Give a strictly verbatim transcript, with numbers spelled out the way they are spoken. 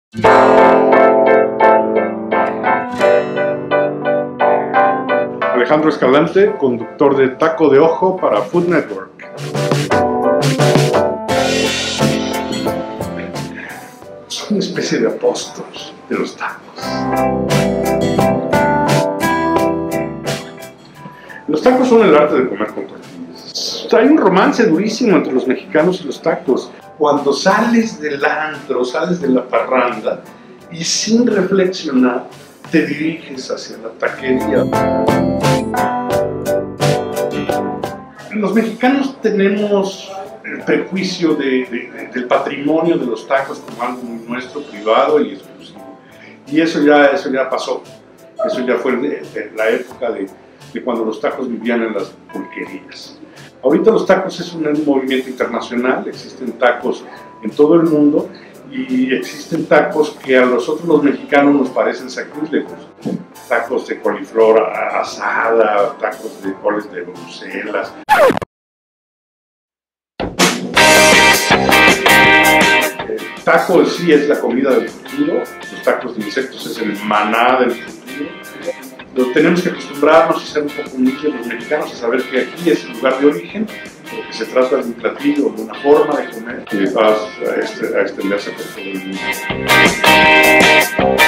Alejandro Escalante, conductor de Taco de Ojo para Food Network. Son una especie de apóstoles de los tacos. Los tacos son el arte de comer con tortillas. Hay un romance durísimo entre los mexicanos y los tacos. Cuando sales del antro, sales de la parranda y sin reflexionar te diriges hacia la taquería. Los mexicanos tenemos el prejuicio de, de, de, del patrimonio de los tacos como algo muy nuestro, privado y exclusivo. Y eso ya, eso ya pasó. Eso ya fue de, de la época de, de cuando los tacos vivían en las pulquerías. Ahorita los tacos es un movimiento internacional, existen tacos en todo el mundo y existen tacos que a nosotros los mexicanos nos parecen sacrílegos. Tacos de coliflor asada, tacos de coles de Bruselas. El taco en sí es la comida del futuro, los tacos de insectos es el maná del futuro. Pero tenemos que acostumbrarnos a ser un poco humildes los mexicanos, a saber que aquí es el lugar de origen, porque se trata de un platillo, de una forma de comer que va a extenderse por todo el mundo.